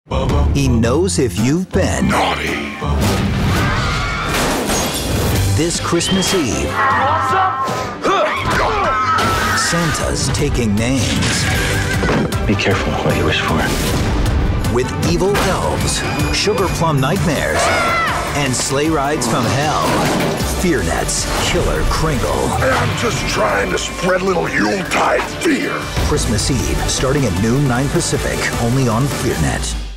He knows if you've been Naughty. this Christmas Eve. Santa's taking names. Be careful what you wish for. With evil elves, sugar plum nightmares, and sleigh rides from hell. FearNet's Killer Kringle. I'm just trying to spread a little Yuletide fear. Christmas Eve, starting at noon 9 Pacific, only on FearNet.